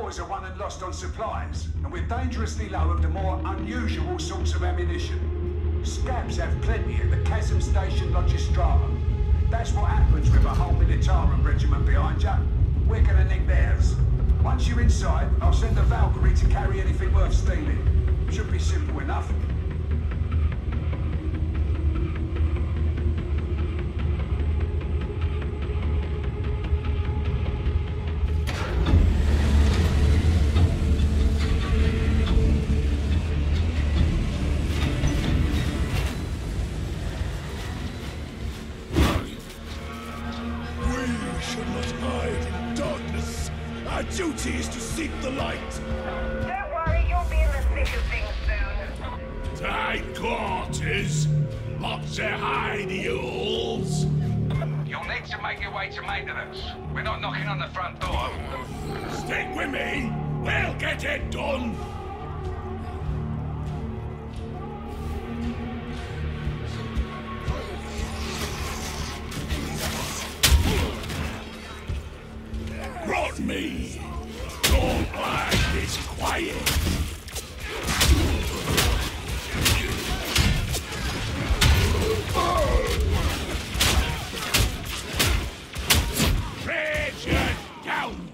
stores are won and lost on supplies, and we're dangerously low of the more unusual sorts of ammunition. Scabs have plenty at the Chasm Station Logistrata. That's what happens with a whole Militarum regiment behind you. We're gonna nick theirs. Once you're inside, I'll send a Valkyrie to carry anything worth stealing. Should be simple enough. Our duty is to seek the light. Don't worry, you'll be in the thick of things soon. Tight quarters. Lots of hidey-holes. You'll need to make your way to maintenance. We're not knocking on the front door. Stick with me. We'll get it done. Rot me! Don't like this quiet! Treasure down!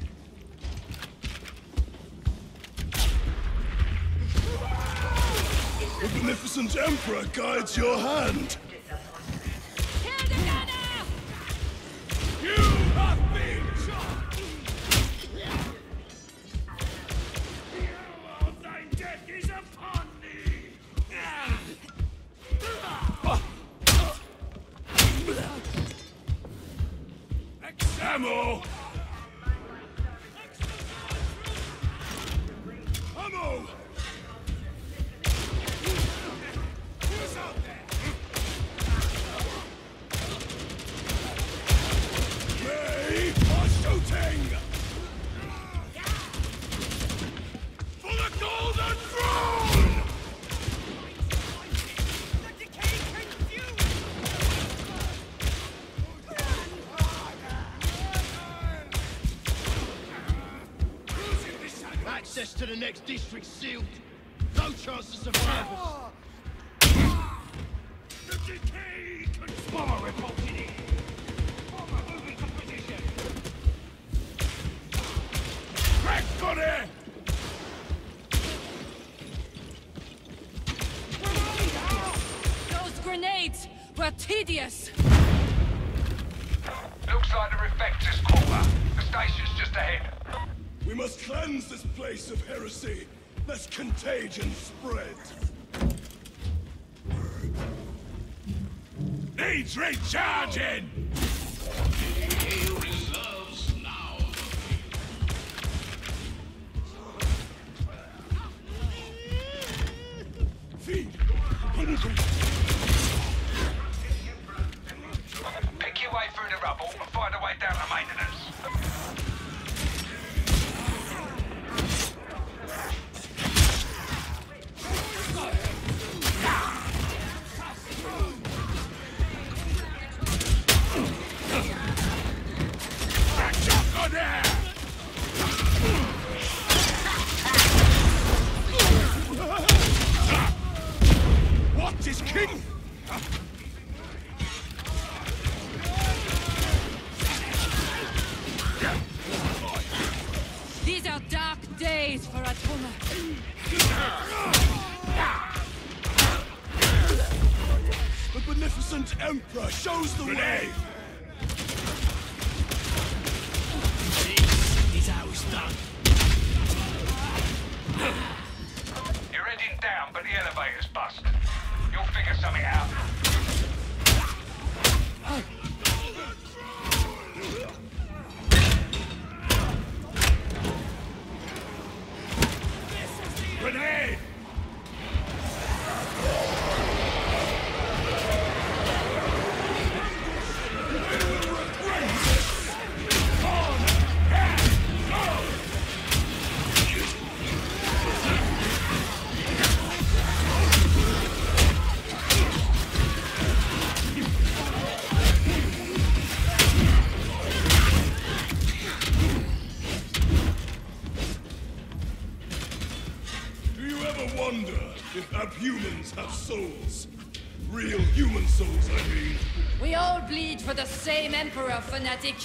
The Beneficent Emperor guides your hand! You have been shot! Thy death is upon thee! Ammo! Ammo! Who's out there? They are shooting! For the Golden Throne! Access to the next district sealed. No chance of survival. The decay bomber reported in. Bomber moving to position. Crack got it! Those grenades were tedious. Looks like the Reflector's quarter. The station's just ahead. We must cleanse this place of heresy, lest contagion spread. Needs recharging! Reserves now. Feed! Pick your way through the rubble and find a way down to maintenance. What is king? These are dark days for Attuma. The Beneficent Emperor shows the way! This is how it's done. You're heading down, but the elevator's bust. You'll figure something out. Grenade! Ever wonder if abhumans have souls? Real human souls, I mean. We all bleed for the same Emperor, fanatic.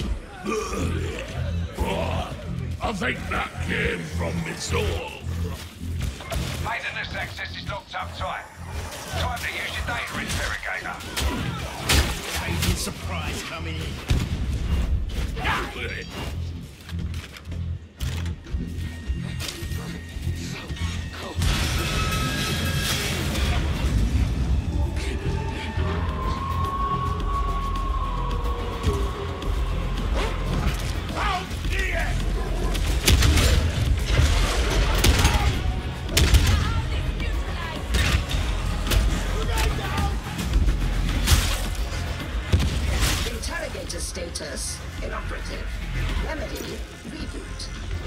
I think that came from my soul. Maintenance access is locked up tight. Time to use your data interrogator. Agent surprise coming in. Interrogator status inoperative. Remedy reboot.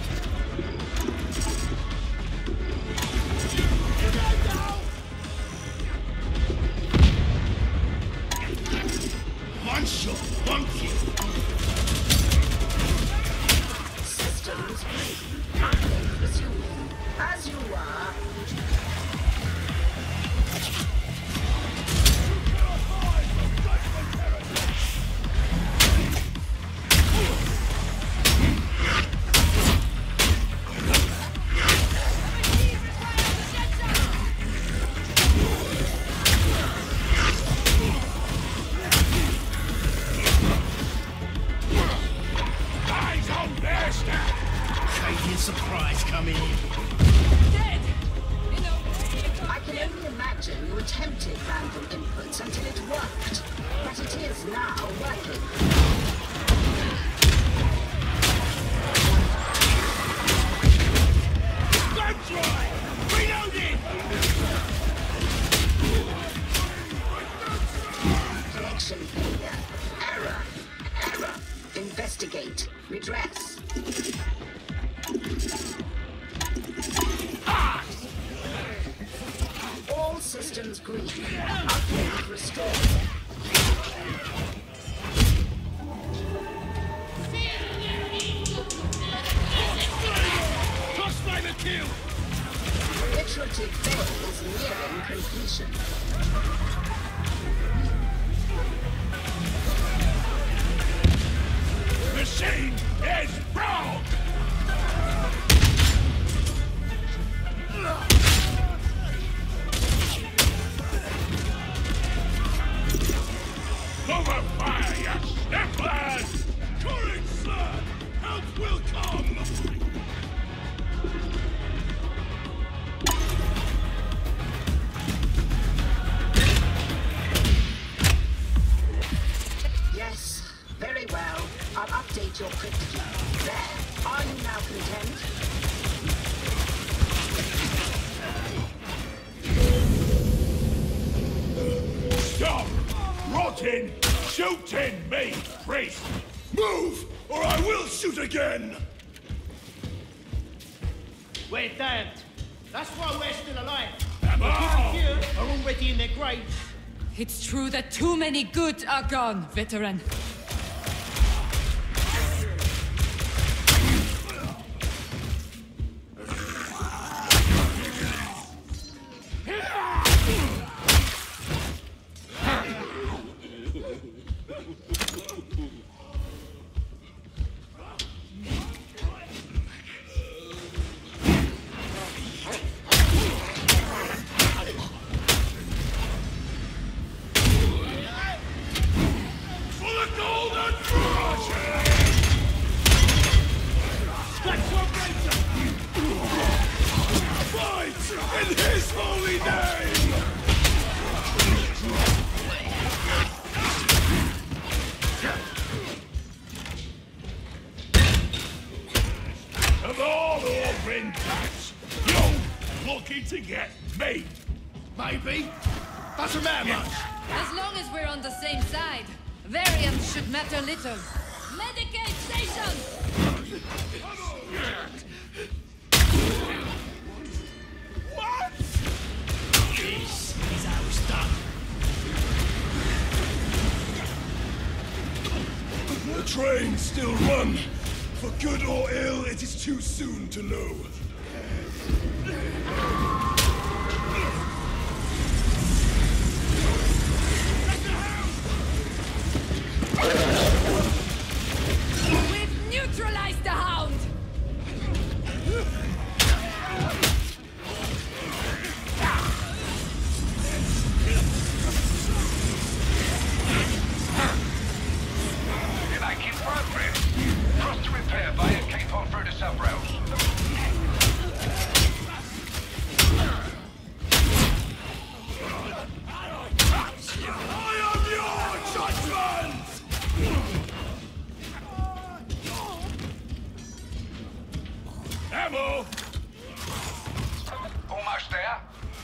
One shot, one kill. Systems update resuming. As you are. Agent surprise coming in. Dead! I can only imagine you attempted random inputs until it worked. But it is now working. Don't try! Reloading! Connection failure. Error. Investigate. Redress. All systems green. Upgrade restored. Crossfire kill! Iterative phase nearing completion. Machine is broke! Cover fire, you snifflers! Courage, sir! Help will come! Yes, very well. I'll update your crypt key. There. Are you now content? Stop! Rotting! Shooting me, priest! Move, or I will shoot again! We're damned. That's why we're still alive. Oh! The good and few are already in their graves. It's true that too many good are gone, veteran. In his holy name! Of all the been cats, you're lucky to get me. Maybe. Doesn't matter much. As long as we're on the same side, variants should matter little. Medicate station! What? This is how it's done. The trains still run. For good or ill, it is too soon to know.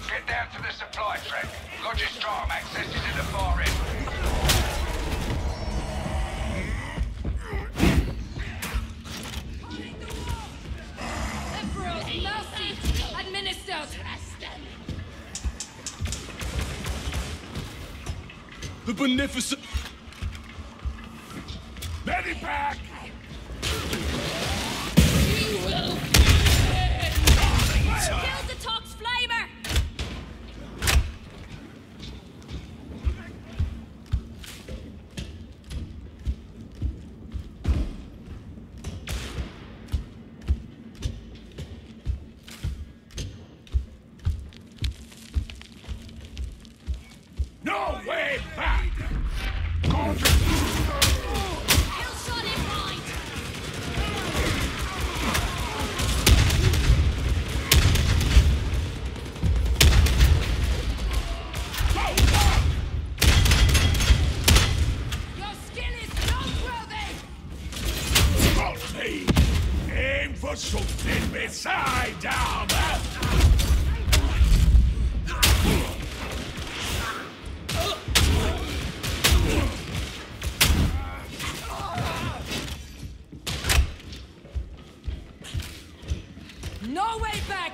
Get down to the supply track. Logistratum access is at the far end. Emperor's mercy administered. The beneficent... Medipack! Kill the Tox Flamer! No way back! Killshot in mind! Your skill is noteworthy! Rotty! Aim for something beside armor! No way back!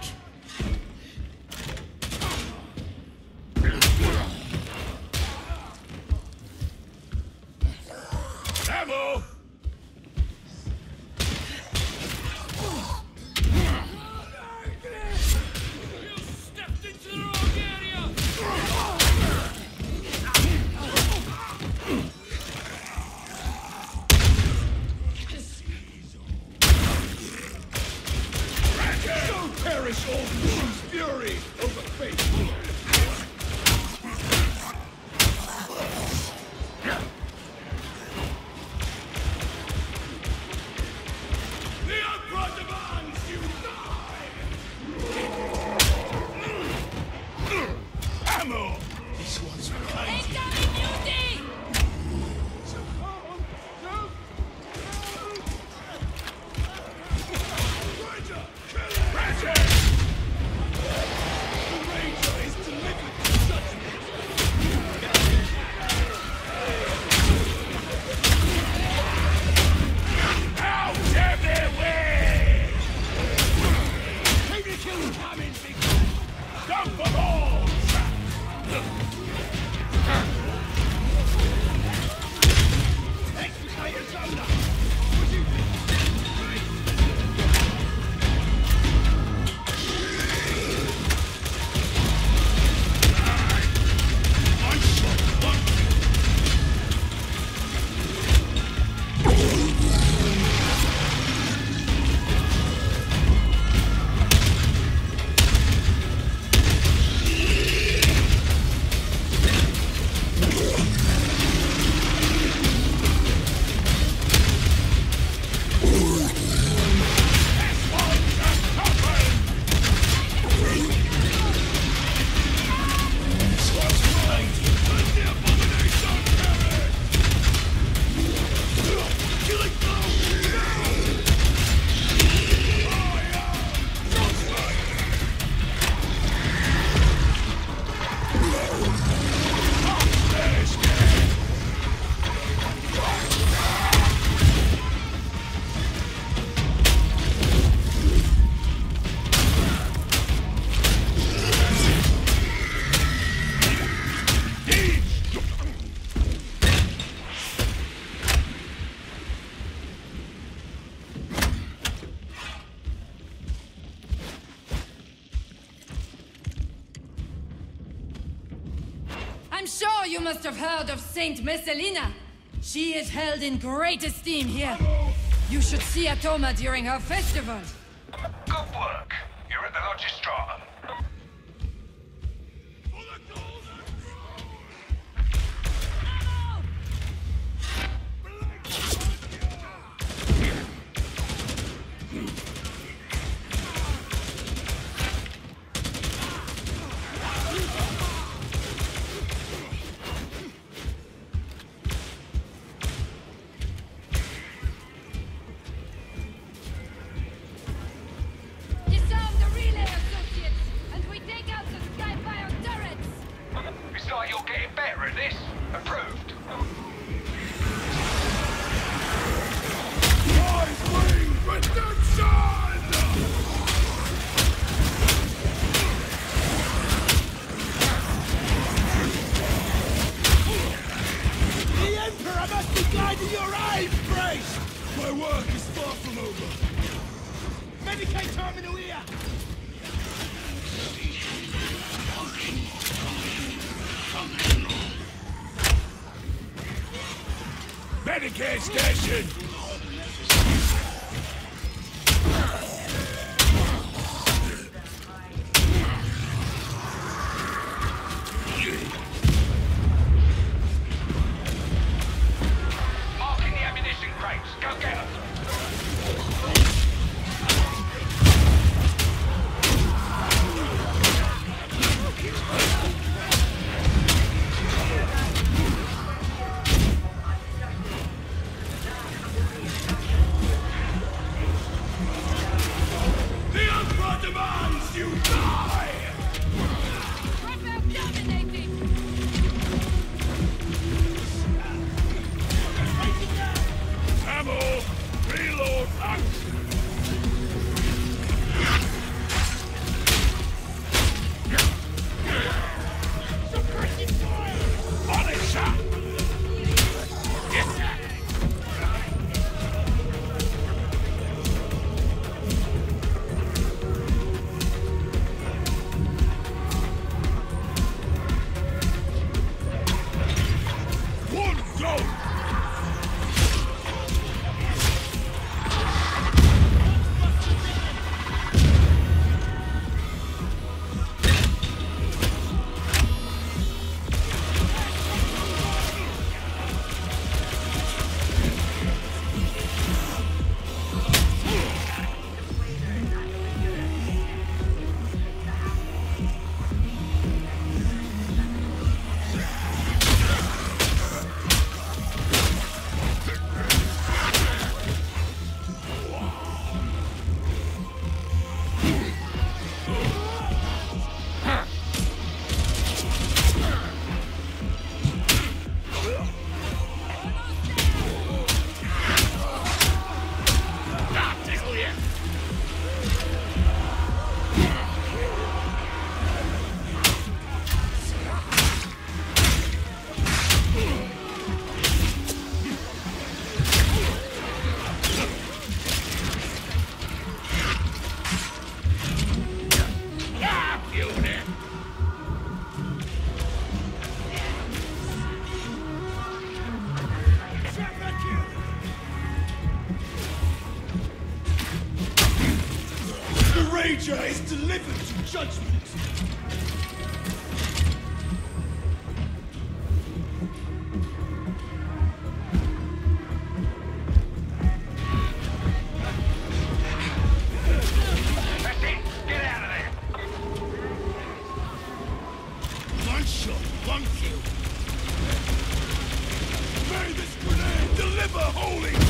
Ammo! Stepped into the wrong area! So perish all whose fury over fate! The Emperor demands you die! Ammo! This one's for Katie. Incoming beauty! Ratchet! The Ranger is delivered to judgment! Out of their way! Keep your killing coming, big man! Dump them all! Execute your shoulder! One shot, one I'm sure you must have heard of Saint Messalina. She is held in great esteem here. You should see Atoma during her festival. Good work. You're at the Logistratum. you're getting better at this. Approved. Right-wing redemption! The Emperor must be guiding your aim, priest! My work is far from over. Medicate terminal here! Medicare station! Marking the ammunition crates. Go get them. The Emperor demands you die! Ammo! Reload action! On it, sir! Yes, sir! One go! The Rager is delivered to judgment! That's it. Get out of there. One shot, one kill! May this grenade deliver holy